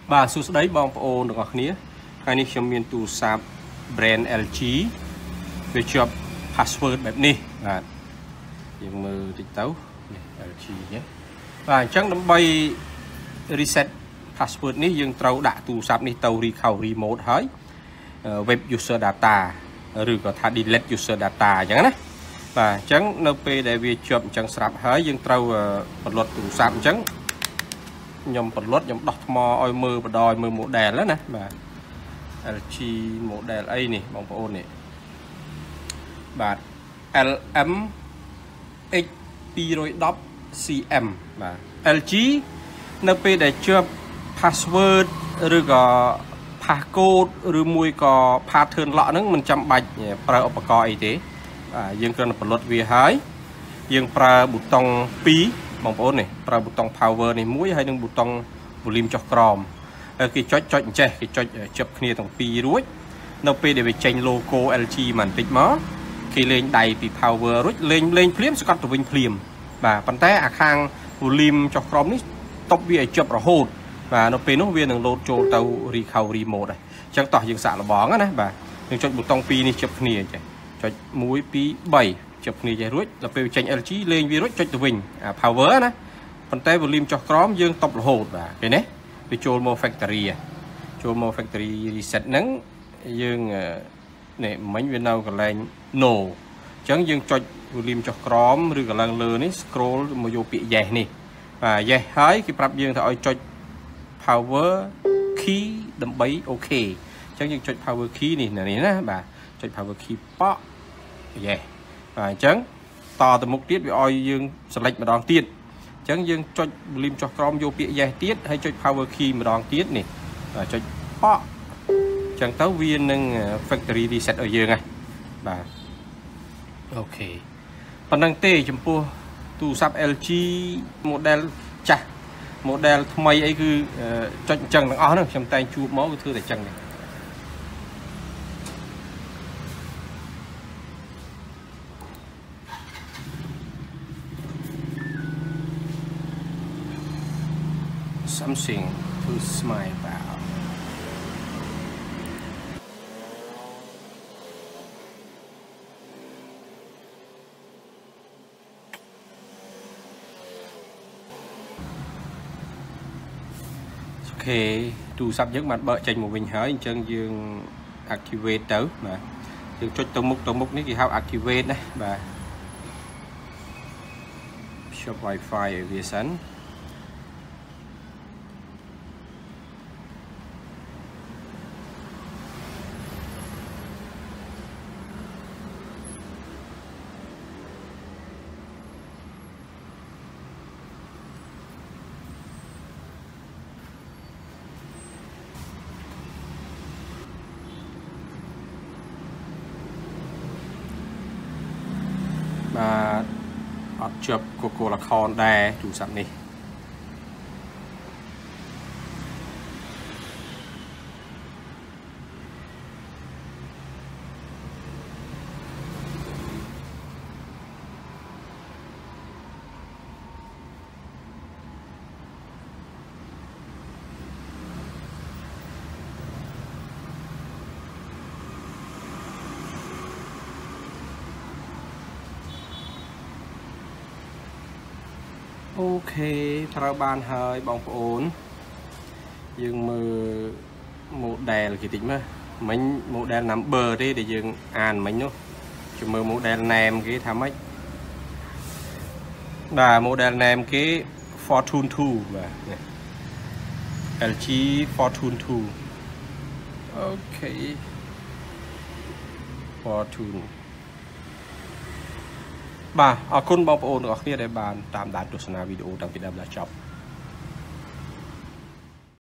Bà số đấy bong ôn được ngọc nia cái này trong miền tù sạp brand LG về chụp passwordแบบนี้ยังมือติดเต้า LG nhé và chắc nó bay reset passwordนี้ยังtrâu đã tù sạp này tàu recover remote hơi web user data rồi có thà delete user data chẳng đấy và chẳng nó pe để về chụp chẳng sạp hơiยังtrâu bật luật tù sạp chẳng nhom bật luật nhom đọc mò oi mơ và đòi mơ model đó nè mà LG model A này bóng ôn này và LM X210 cm và LG nó pe để chụp password rồi có passcode rồi mùi có pattern lọ nó mình chăm bạch praឧបករណ៍អីទេយើងគ្រាន់តែបលត់វាហើយយើងប្រើប៊ូតុង2បងប្អូននេះប្រើប៊ូតុង power នេះមួយហើយនឹងប៊ូតុង volume ចុះក្រោមគេចុចអញ្ចេះគេចុចជិបគ្នាទាំងពីររួចនៅពេលដែលវាចេញ logo LG មកបន្តិចមកគេលេងដៃពី power រួចលេងភ្លាមស្កត់ទៅវិញភ្លាមបាទប៉ុន្តែអាខាង volume ចុះក្រោមនេះតប់វាឲ្យជិបរហូតបាទនៅពេលនោះវានឹង load ចូលទៅ recovery mode ហើយអញ្ចឹងតោះយើងសាកល្បងណាបាទយើងចុចប៊ូតុង2នេះជិបគ្នាអញ្ចឹងចុច1 2 3ជិបគ្នាចេះរួចដល់ពេលចេញ LG លេងវារួចចុចទៅវិញអា power ណាប៉ុន្តែ volume ចុះក្រោមយើងតប់រហូតបាទឃើញទេវាចូលមក factory ចូលមក factory reset ហ្នឹងយើងនេះមិញវានៅកន្លែង no អញ្ចឹងយើងចុច volume ចុះក្រោមឬកន្លែងលើនេះ scroll មកយកពាក្យ yes នេះបាទ yes ហើយគេប្រាប់យើងថាឲ្យចុច power key ដើម្បី OK អញ្ចឹងយើងចុច power key នេះណាបាទចុច power key ប៉ក់ yes បាទអញ្ចឹងតទៅមុខទៀតវាឲ្យយើង select ម្ដងទៀតអញ្ចឹងយើងចុច volume ចុះក្រោមយកពាក្យ yes ទៀតហើយចុច power key ម្ដងទៀតនេះបាទចុចប៉ក់អញ្ចឹងទៅវានឹង factory reset ឲ្យយើងហ្នឹងបាទអូខេប៉ុណ្ណឹងទេចំពោះទូរស័ព្ទ LG model ចាស់ model ថ្មីអីគឺចុចអញ្ចឹងទាំងអស់ហ្នឹងខ្ញុំតែងជួបមកគឺធ្វើតែអញ្ចឹងនេះsomething to smile about អូខេទូរស័ព្ទយើងបានបើកចេញមកវិញហើយអញ្ចឹងយើង activate ទៅបាទយើងចុចទៅមុខនេះគេហៅ activate ណាបាទ shop wifi ឲ្យវាសិនបាទអត់ជាប់កកលខនដែរទូរស័ព្ទនេះអូខេប្រើបានហើយបងប្អូនយើងមើល model គេតិចមើលមិញ model number ទេដែលយើងអានមិញនោះជួយមើល model name គេថាម៉េចបាទ model name គេ Fortune 2បាទ LG Fortune 2អូខេ Fortune បាទអរគុណបងប្អូនទាំងអស់គ្នាដែលបានតាមដានទស្សនាវីដេអូតាំងពីដើមដល់ចប់